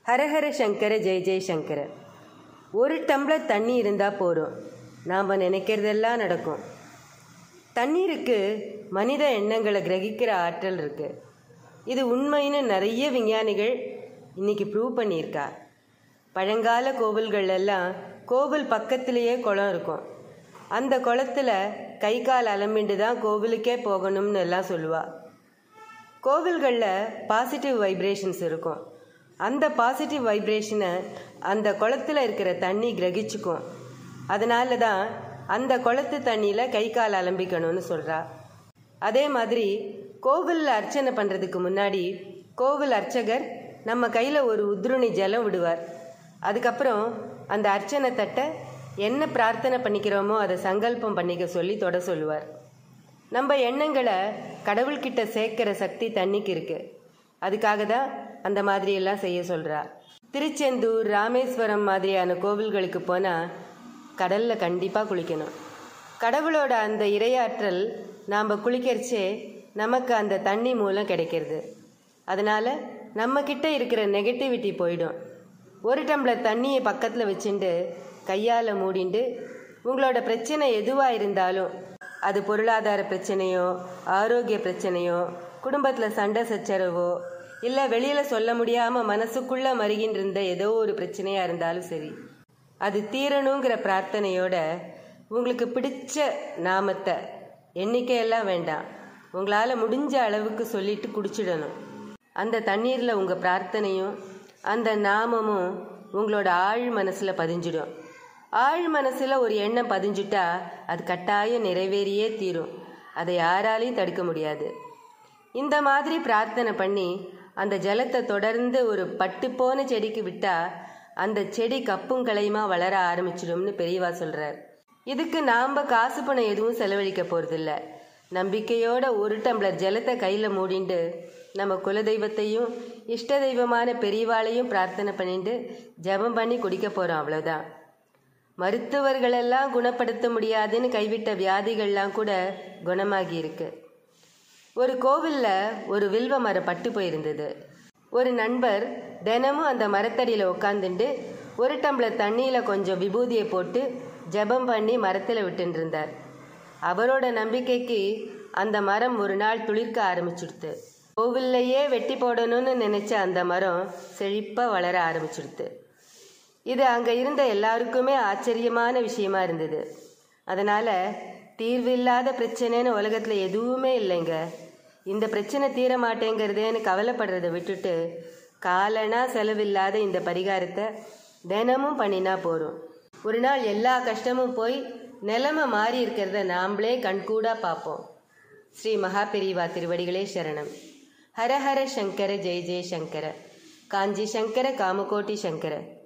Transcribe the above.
ஹரஹர சங்கர ஜெய ஜெய சங்கர. ஒரு டம்ளர் தண்ணி இருந்தால் போதும், நாம் நினைக்கிறதெல்லாம் நடக்கும். தண்ணீருக்கு மனித எண்ணங்களை கிரகிக்கிற ஆற்றல் இருக்குது. இது உண்மைன்னு நிறைய விஞ்ஞானிகள் இன்றைக்கி ப்ரூவ் பண்ணியிருக்கா. பழங்கால கோவில்களெல்லாம் கோவில் பக்கத்திலேயே குளம் இருக்கும். அந்த குளத்தில் கை கால் அலம்பிண்டு தான் கோவிலுக்கே போகணும்னு எல்லாம் சொல்லுவாள். கோவில்களில் பாசிட்டிவ் வைப்ரேஷன்ஸ் இருக்கும். அந்த பாசிட்டிவ் வைப்ரேஷனை அந்த குளத்தில் இருக்கிற தண்ணி கிரகிச்சுக்கும். அதனால தான் அந்த குளத்து தண்ணியில் கை கால் அலம்பிக்கணும்னு சொல்கிறா. அதே மாதிரி கோவிலில் அர்ச்சனை பண்ணுறதுக்கு முன்னாடி கோவில் அர்ச்சகர் நம்ம கையில் ஒரு உத்ருணி ஜலம் விடுவார். அதுக்கப்புறம் அந்த அர்ச்சனை தட்டை என்ன பிரார்த்தனை பண்ணிக்கிறோமோ அதை சங்கல்பம் பண்ணிக்க சொல்லி தொட சொல்லுவார். நம்ம எண்ணங்களை கடவுள்கிட்ட சேர்க்கிற சக்தி தண்ணிக்கு இருக்குது. அதுக்காக தான் அந்த மாதிரியெல்லாம் செய்ய சொல்கிறா. திருச்செந்தூர், ராமேஸ்வரம் மாதிரியான கோவில்களுக்கு போனால் கடலில் கண்டிப்பாக குளிக்கணும். கடவுளோட அந்த இறையாற்றல் நாம் குளிக்கிறச்சே நமக்கு அந்த தண்ணி மூலம் கிடைக்கிறது. அதனால் நம்மக்கிட்ட இருக்கிற நெகட்டிவிட்டி போயிடும். ஒரு டம்ளர் தண்ணியை பக்கத்தில் வச்சுட்டு கையால் மூடிண்டு உங்களோட பிரச்சனை எதுவாக இருந்தாலும், அது பொருளாதார பிரச்சனையோ, ஆரோக்கிய பிரச்சனையோ, குடும்பத்தில் சண்டை சச்சரவோ, இல்லை வெளியில் சொல்ல முடியாமல் மனசுக்குள்ளே மருகின்னு இருந்த ஏதோ ஒரு பிரச்சனையாக இருந்தாலும் சரி, அது தீரணுங்கிற பிரார்த்தனையோட உங்களுக்கு பிடிச்ச நாமத்தை எண்ணிக்கையெல்லாம் வேண்டாம், உங்களால் முடிஞ்ச அளவுக்கு சொல்லிட்டு குடிச்சிடணும். அந்த தண்ணீரில் உங்கள் பிரார்த்தனையும் அந்த நாமமும் உங்களோட ஆழ் மனசில் பதிஞ்சிடும். ஆழ் மனசில் ஒரு எண்ணம் பதிஞ்சுட்டா அது கட்டாயம் நிறைவேறியே தீரும். அதை யாராலையும் தடுக்க முடியாது. இந்த மாதிரி பிரார்த்தனை பண்ணி அந்த ஜலத்தை தொடர்ந்து ஒரு பட்டு போன செடிக்கு விட்டால் அந்த செடி கப்பும் கலையுமா வளர ஆரம்பிச்சிடும்னு பெரியவா சொல்கிறார். இதுக்கு நாம் காசு பணம் எதுவும் செலவழிக்க போகிறதில்ல. நம்பிக்கையோட ஒரு டம்ளர் ஜலத்தை கையில் மூடிண்டு நம்ம குலதெய்வத்தையும் இஷ்ட தெய்வமான பெரியவாளையும் பிரார்த்தனை பண்ணிட்டு ஜபம் பண்ணி குடிக்க போகிறோம், அவ்வளோதான். மருத்துவர்களெல்லாம் குணப்படுத்த முடியாதுன்னு கைவிட்ட வியாதிகள்லாம் கூட குணமாகி இருக்கு. ஒரு கோவிலில் ஒரு வில்வ மரம் பட்டு போயிருந்தது. ஒரு நண்பர் தினமும் அந்த மரத்தடியில் உட்காந்துட்டு ஒரு டம்ளர் தண்ணியில் கொஞ்சம் விபூதியை போட்டு ஜபம் பண்ணி மரத்தில் விட்டுன்னு இருந்தார். அவரோட நம்பிக்கைக்கு அந்த மரம் ஒரு நாள் துளிர்க்க ஆரம்பிச்சுடுத்து. கோவில்லையே வெட்டி போடணும்னு நினச்ச அந்த மரம் செழிப்பாக வளர ஆரம்பிச்சுடுத்து. இது அங்கே இருந்த எல்லாருக்குமே ஆச்சரியமான விஷயமா இருந்தது. அதனால் தீர்வில்லாத பிரச்சனைன்னு உலகத்தில் எதுவுமே இல்லைங்க, இந்த பிரச்சனை தீர மாட்டேங்கிறதேன்னு கவலைப்படுறதை விட்டுட்டு காலனா செலவில்லாத இந்த பரிகாரத்தை தினமும் பண்ணினா போகிறோம். ஒரு நாள் எல்லா கஷ்டமும் போய் நிலைமை மாறி இருக்கிறத நாம்ளே கண்கூடாக பார்ப்போம். ஸ்ரீ மகாபெரிவா திருவடிகளே சரணம். ஹரஹர சங்கர ஜெய ஜெய சங்கர. காஞ்சி சங்கர காமகோட்டி சங்கர.